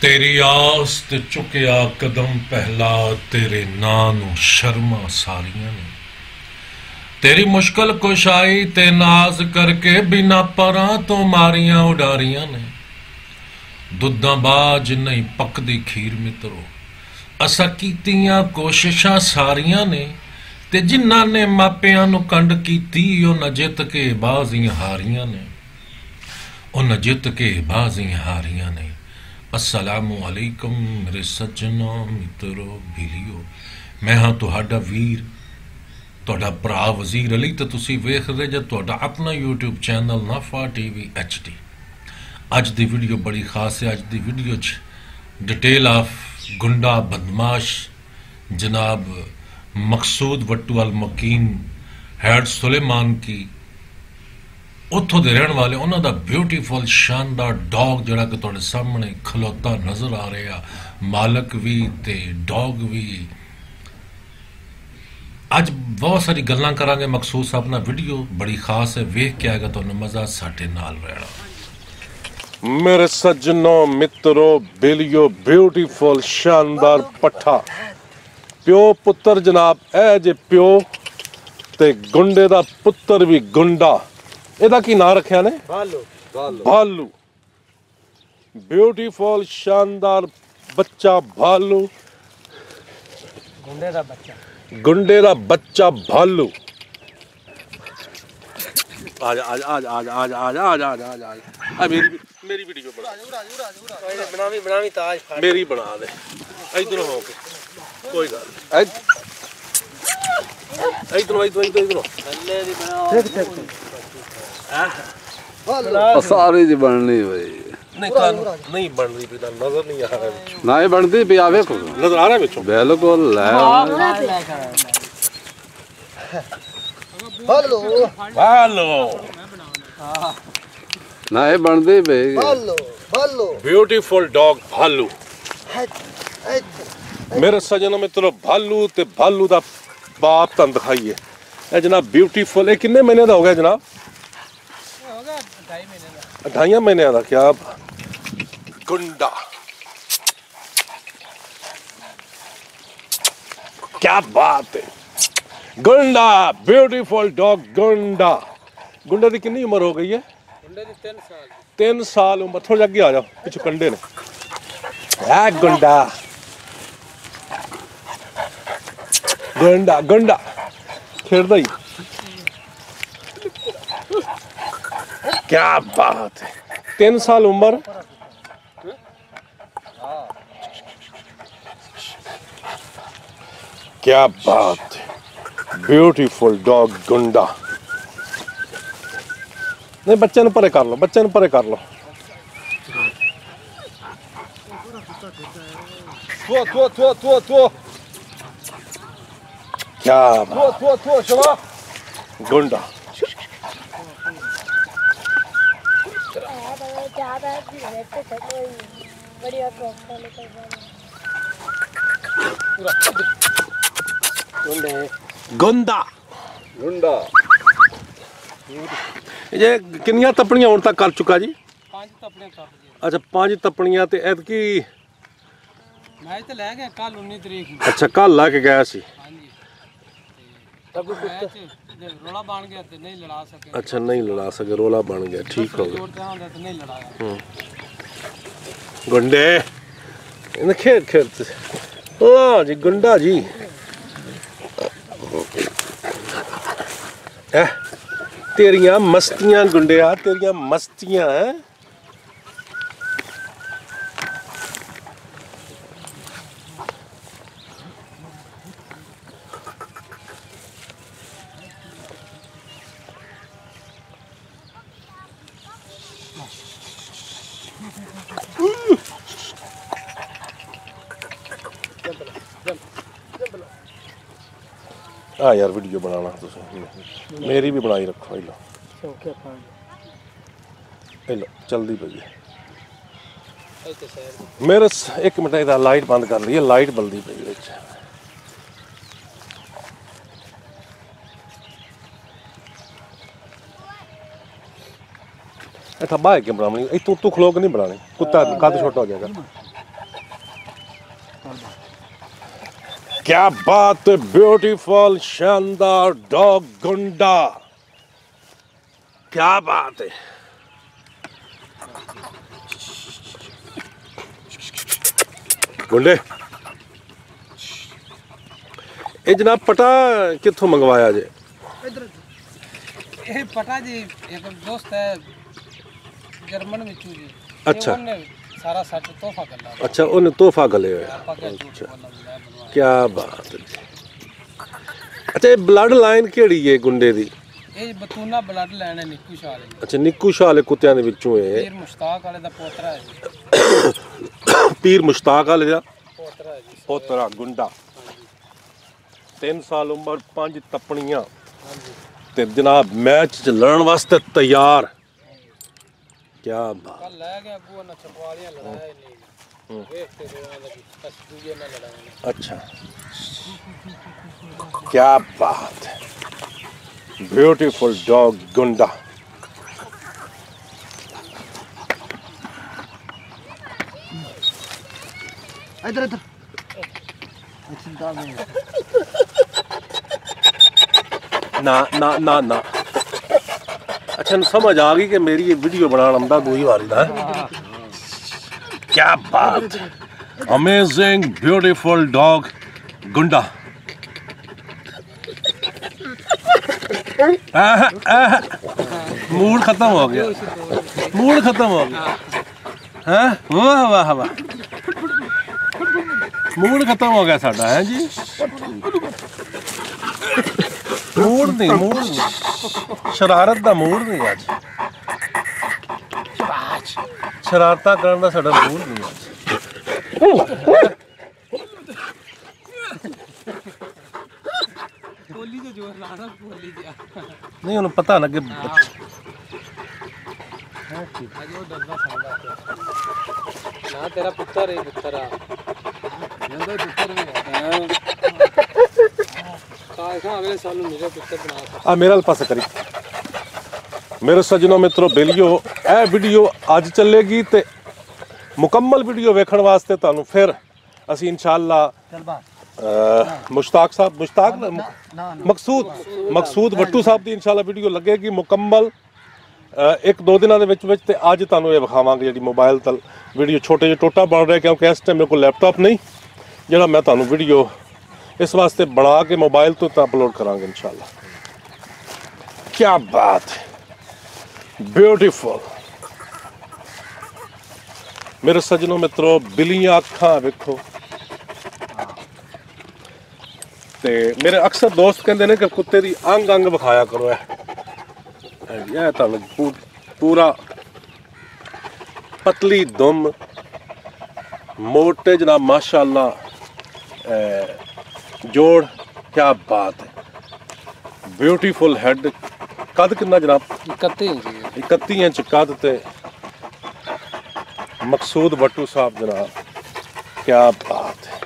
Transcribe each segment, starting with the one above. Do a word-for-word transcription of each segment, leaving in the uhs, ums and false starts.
तेरी आस ते चुकिया कदम पहला तेरे नां नू शर्मा सारियां ने। तेरी मुश्किल कुशाई ते नाज करके बिना परां तो मारियां उडारियां ने। दुद्धां बाज नहीं पकदी खीर मित्रो, असा कीतियां कोशिशां सारियां ने। ते जिन्हां ने मापियां नू कंड कीती उन्हां जित के बाजियां हारियां ने। उन्हां जित के बाजियां हारियां ने। अस्सलामु अलैकुम मेरे सज्जनों मित्रो भीलियो, मैं हाँ तुहाडा वीर तुहाडा भरा वजीर अली ते तुसी वेख रहे जे तुहाडा अपना YouTube channel Nafa TV H D. अज दी वीडियो बड़ी खास है। अज दी वीडियो च डिटेल ऑफ गुंडा बदमाश जनाब मकसूद वट्टू अल मकीन हैड सुलेमान की उत्थों दे रहने वाले उन्हों दा ब्यूटीफुल शानदार डॉग जड़ा कि तुहाडे सामने खलोता नजर आ रहा, मालक भी ते डॉग भी। अज बहुत सारी गल्लां करांगे। मकसूद साहब ना वीडियो बड़ी खास है, वेख के आएगा तुहानू मजा, साडे नाल रहना। मेरे सज्जनों मित्रों बेलियो, ब्यूटीफुल शानदार पट्ठा प्यो पुत्र जनाब, ए जे प्यो ते गुंडे दा पुत्र भी गुंडा। ਇਹਦਾ ਕੀ ਨਾਂ ਰੱਖਿਆ ਨੇ? ਭਾਲੂ। ਭਾਲੂ ਬਿਊਟੀਫੁਲ ਸ਼ਾਨਦਾਰ ਬੱਚਾ ਭਾਲੂ, ਗੁੰਡੇ ਦਾ ਬੱਚਾ, ਗੁੰਡੇ ਦਾ ਬੱਚਾ ਭਾਲੂ। ਆ ਜਾ ਆ ਜਾ ਆ ਜਾ ਆ ਜਾ ਆ ਜਾ ਆ ਜਾ ਆ ਜਾ ਆ ਜਾ ਆ ਮੇਰੀ ਮੇਰੀ ਵੀਡੀਓ ਬਣਾ ਬਣਾਵੀ ਬਣਾਵੀ ਤਾਜ ਮੇਰੀ ਬਣਾ ਦੇ ਇਧਰੋਂ ਹੋ ਕੇ ਕੋਈ ਗੱਲ ਇਧਰੋਂ ਇਧਰੋਂ ਇਧਰੋਂ ਥੱਲੇ ਦੀ ਬਣਾਓ। सारी जी बननी भाई नहीं नहीं बन रही, नजर नहीं आ रहा ना ही बनती भी आवे को नजर आ रहा है बिल्कुल हेलो हेलो ना ही बनती भाई हेलो हेलो ब्यूटीफुल डॉग भालू। मेरे सजनों में चलो भालू ते भालू दा बाप तन दिखाइए। ए जनाब ब्यूटीफुल, ये कितने महीने का हो गया जनाब? ढाई महीने का। क्या गुंडा, क्या बात है, गुंडा ब्यूटीफुल डॉग गुंडा। गुंडे की कितनी उम्र हो गई है? गुंडे की तीन साल। तीन साल उम्र। थोड़ा अगे आ जाओ, पिछू कंडे ने है गुंडा गुंडा गुंडा खेलता ही। क्या बात है, तीन साल उम्र। क्या बात है, ब्यूटीफुल डॉग गुंडा। नहीं बच्चे ने परे कर लो, बच्चे ने परे कर लो। थो थो थो थो थो क्या थो थो थो शवा गुंडा। गुंडा गुंडा ये कितनियां तपनियां हुण तक कर चुका जी? पांच तपनियां कर दी। अच्छा पांच तपनियां ते ऐतकी मैच ते ले गए कल उन्नीस तारीख। अच्छा कल ला के गया सी। हां जी तब मैच रोला बन गया ते नहीं लड़ा सके। अच्छा नहीं लड़ा सके, रोला बन गया, ठीक हो गया। जोर होंदा ते नहीं लड़ाया। गुंडे इन खेल खेलते हाँ जी गुंडा जी। ए, तेरिया मस्तियां गुंडिया, तेरिया मस्तियां हैं। हाँ यार वीडियो बनाना तुम मेरी भी बनाई रखो। लो लो चलती पई है मेरे। एक मिनट इधर लाइट बंद कर ली है, लाइट बल्दी पई है। थब्बा है क्या बनानी? तू तू खलो के नहीं बनानी, कुत्ता कद छोटा हो जाएगा। क्या बात है, ब्यूटीफुल शानदार डॉग गुंडा, क्या बात है। गुंडे ये जनाब पटा कित्थों मंगवाया जे? ये पटा जी एक दोस्त है जर्मन में जी। अच्छा सारा सेट तोहफा कर ला। अच्छा उन्हें तोहफा गले हुए। अच्छा क्या बात है। अच्छा ये ब्लड लाइन केड़ी है गुंडे दी? ये बतूना ब्लड लाइन है निक्कू शाह वाले। अच्छा निक्कू शाह वाले कुत्तियां दे विचों है। पीर मुश्ताक वाले दा पोतरा है। पीर मुश्ताक वाले दा पोतरा है जी। पोतरा गुंडा। तीन साल उम्र, पांच तपनियां ते जनाब मैच च लड़न वास्ते तैयार। क्या बात। कल ले गया अबू ने चपवालियां लड़ाया नहीं। देख के रोने लगी बस दूजे ने लड़ाया। अच्छा क्या बात है, ब्यूटीफुल डॉग गुंडा। इधर इधर ना ना ना ना अच्छा समझ आ गई कि मेरी ये वीडियो बनाना आंदा दूई बारी दा है। क्या बात, अमेजिंग ब्यूटीफुल डॉग गुंडा। आह, आह, मूड खत्म हो गया, मूड खत्म हो गया। हाँ वाह वाह वाह, मूड खत्म हो गया साडा है जी। मूड नहीं, मूड नहीं, शरारत दा मूड नहीं अज। शरारता करन दा साडा मूड नहीं अज। बोली तो जोर लाना बोली दिया नहीं उन्हें पता लगे। आज वो डरदा साला ना तेरा पुत्र है पुत्र आ नंदा पुत्र भी का का अगले साल मेरे पुत्र बना आ मेरे पास करी। मेरे सज्जनों मित्रों बेलियो ए वीडियो अज चलेगी ते मुकम्मल वीडियो वेखण वास्ते तुहानू फिर असी इंशाअल्लाह मुश्ताक साहब मुश्ताक ना, ना, ना, ना, मकसूद मकसूद भट्टू साहब की इंशाअल्लाह वीडियो लगेगी मुकम्मल एक दो दिनों के विच ते अज तुहानू ये विखावांगे जी मोबाइल तल वीडियो छोटे जे टोटा बन रहा क्योंकि इस टाइम मेरे को लैपटॉप नहीं जिहड़ा मैं तुहानू वीडियो इस वास्ते बना के मोबाइल तो अपलोड करांगे इंशाअल्लाह। क्या बात है, ब्यूटीफुल। मेरे सज्जनों मित्रों बिल्लियां अखां वेखो ते मेरे अक्सर दोस्त कहते हैं कि कुत्ते की अंग अंग विखाया करो है तो पूरा पतली दुम मोटे जनाब माशाअल्लाह जोड़। क्या बात है, ब्यूटीफुल हेड। कद कितना जनाब? इकतीस इंच इकतीस इंच कद ते मकसूद भट्टू साहब जनाब। क्या बात है,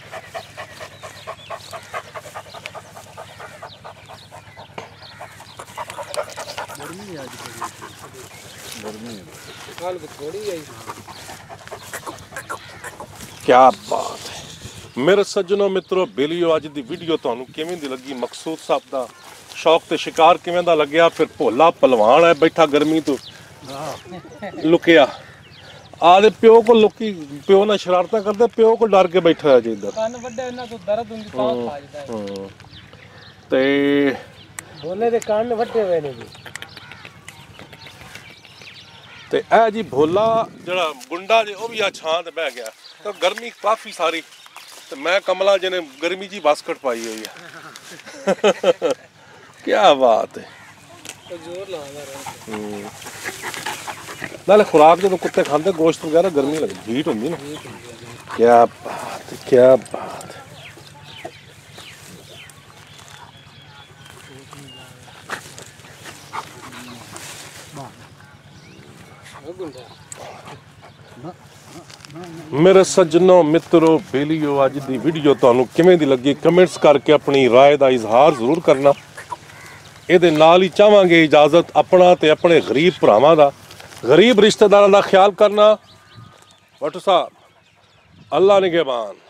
क्या बात है। मेरे सज्जनों मित्रों बेलियो अज दी वीडियो तुहानू किवें दी लगी? मकसूद साहब दा शौक ते शिकार किवें दा लग्या? फिर भोला पहलवान है बैठा गर्मी तो लुकिया आदे प्यो को लुकी प्यो ना शरारता करते प्यो को डर के बैठा है जी इधर। ਕੰਨ ਵੱਡੇ ਇਹਨਾਂ ਤੋਂ ਦਰਦ ਹੁੰਦੀ ਤਾਂ ਖਾਜਦਾ ਹੈ ਤੇ ਬੋਲੇ ਦੇ ਕੰਨ ਵੱਡੇ ਹੋਏ ਨੇ ਜੀ। ਤੇ ਇਹ ਜੀ ਭੋਲਾ ਜਿਹੜਾ ਗੁੰਡਾ ਜੇ ਉਹ ਵੀ ਆ ਛਾਂ ਤੇ ਬਹਿ ਗਿਆ ਤੇ ਗਰਮੀ ਕਾਫੀ ਸਾਰੀ ਤੇ ਮੈਂ ਕਮਲਾ ਜਿਹਨੇ ਗਰਮੀ ਜੀ ਬਾਸਕਟ ਪਾਈ ਹੋਈ ਆ। ਕੀ ਬਾਤ ਹੈ, ਜ਼ੋਰ ਲਾਉਂਦਾ ਰਿਹਾ ਨਾਲੇ ਖੁਰਾਕ ਜਦੋਂ ਕੁੱਤੇ ਖਾਂਦੇ ਗੋਸ਼ਤ ਵਗੈਰਾ ਗਰਮੀ ਲੱਗਦੀ ਹੀਟ ਹੁੰਦੀ ਨਾ। ਕੀ ਬਾਤ ਹੈ, ਕੀ ਬਾਤ ਹੈ। मेरे सज्जनों मित्रों बेलियो अज दी वीडियो तुहानू किवें दी लगी कमेंट्स करके अपनी राय दा इजहार जरूर करना। इहदे नाल ही चाहांगे इजाजत अपना ते अपने गरीब भरावां दा गरीब रिश्तेदारां दा ख्याल करना। भट्टू साहब अल्लाह निगहबान।